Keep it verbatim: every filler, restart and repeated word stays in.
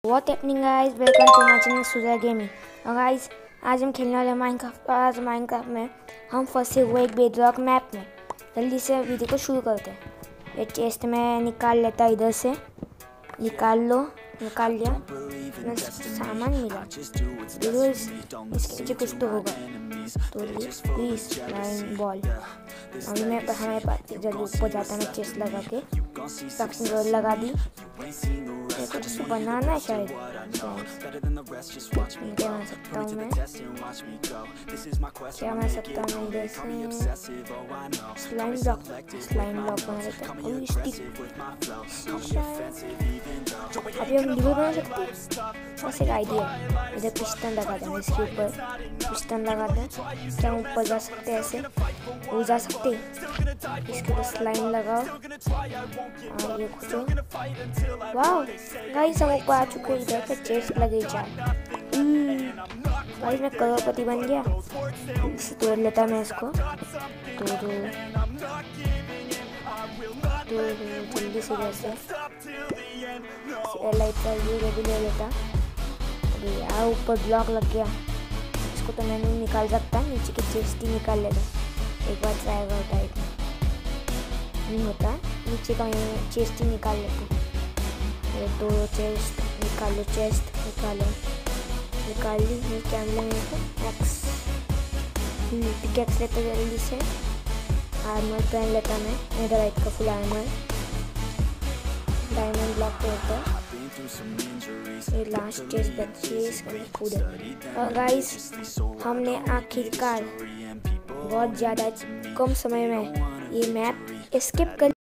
What happening guys, welcome to my channel Surya gaming. और guys आज हम खेलने वाले माइनक्राफ्ट। आज माइनक्राफ्ट में हम फंसे हुए एक बेडरॉक मैप में। जल्दी से वीडियो को शुरू करते हैं। ये चेस्ट में निकाल लेता, इधर से निकाल लो। निकाल लिया, मैं सामान मिला। देखो इस, इसके नीचे कुछ तो होगा, तो प्लीज लाइन बॉल। अभी मैं हमें पास जल्दी ऊपर जाता, मैं चेस्ट लगा के सक्शन लगा दी। देखो तो बनाना है शायद। क्या बना सकता हूँ मैं? क्या बना सकता हूँ मैं? इधर से स्लाइम ब्लॉक स्लाइम ब्लॉक बना देता हूँ। अभी हम लिवर बना सकते हैं। बस एक आइडिया, इधर पिस्टन लगा दें, इसके ऊपर पिस्टन लगा दें। क्या ऊपर जा सकते हैं? ऐसे वो जा सकते हैं। इसके ऊपर स्लाइम लगाओ और ये खोजो। वाह गाइस, हम ऊपर आ चुके हैं। इधर पे चेस्ट लगे चार। गाइस मैं करोड़पति बन गया। इसे तोड़ लेता मैं, इसको तोड़ो तोड़ो जल्दी से। जैसे लाइट का ये भी ले लेता। अरे यार ऊपर ब्लॉक लग गया। इसको तो मैं नहीं निकाल सकता, नीचे की चेस्ट ही निकाल लेता। एक बार ट्राई करता है, नहीं होता। नीचे का चेस्ट ही निकाल लेता। ये दो चेस्ट निकालो, चेस्ट निकालो, निकाल ली। ये क्या मिला मेरे को? एक्स पिकैक्स लेता जल्दी से। आर्मर पहन लेता मैं, नेदरराइट का फुल आर्मर। डायमंड ब्लॉक तोड़ता। ये लास्ट चेस्ट बची है, इसका कूद। और गाइस हमने आखिरकार बहुत ज़्यादा कम समय में ये मैप स्किप कर